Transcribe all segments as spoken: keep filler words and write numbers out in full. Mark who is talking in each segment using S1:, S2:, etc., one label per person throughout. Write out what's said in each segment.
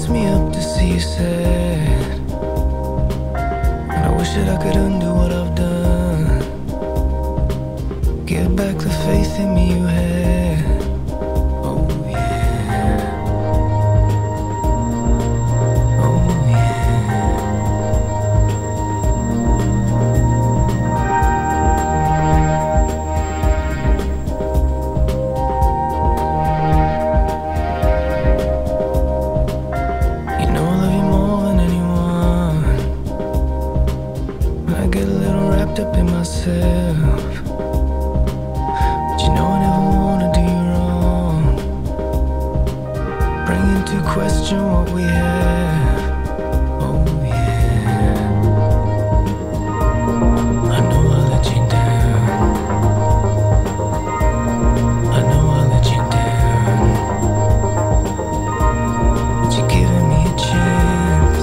S1: wakes me up to see you sad, and I wish that I could undo what I've done. Get back the faith in me you had. Oh yeah. Oh yeah. You know I love you more than anyone. I get a little wrapped up in myself. You know I never wanna do you wrong, bring into question what we have. Oh yeah. I know I let you down. I know I let you down, but you're giving me a chance.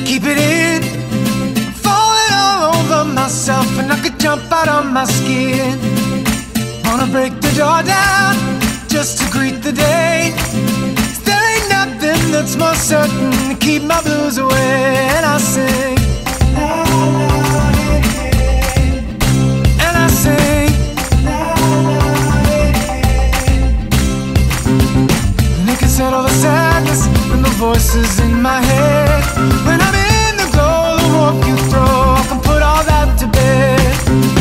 S1: keep it in. I'm falling all over myself, and I could jump out of my skin. Wanna break the door down just to greet the day. 'Cause there ain't nothing that's more certain to keep my blues away. And I sing, la, la, hey, hey. And I sing, la, la, hey, hey. And it can settle the sadness and the voices in my head. When I'm in the glow, the warmth you throw, I can put all that to bed.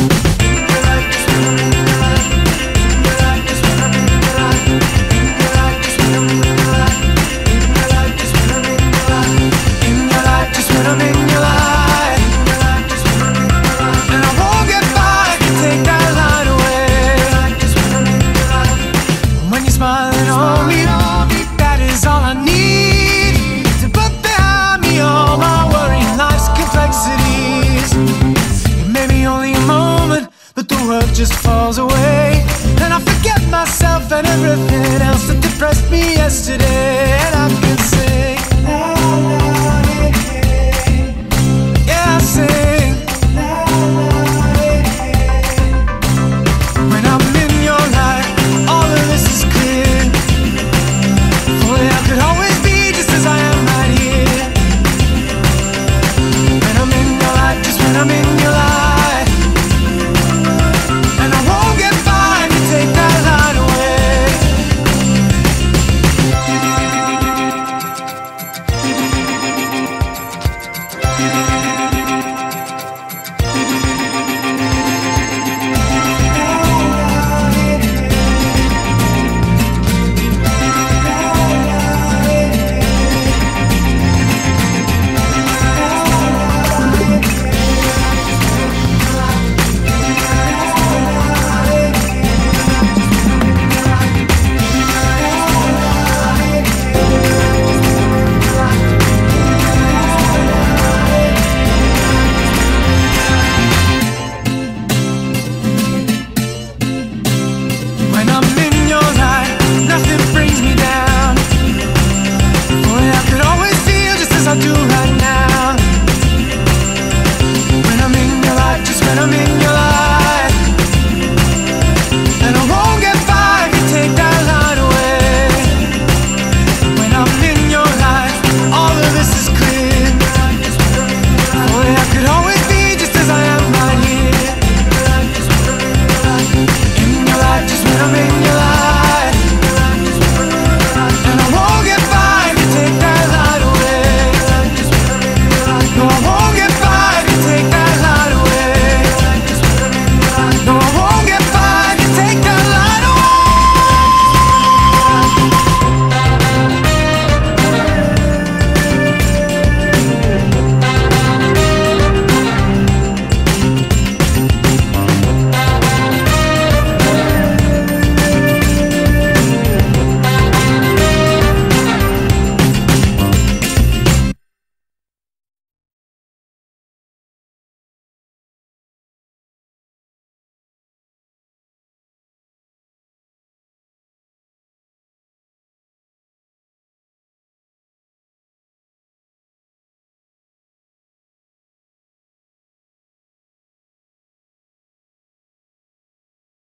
S1: I'm in your life, and I won't get by if you take that line away. When you're smiling on me, that is all I need to put behind me all my worry and life's complexities. It may be only a moment, but the world just falls away, and I forget myself and everything else that depressed me yesterday. And I can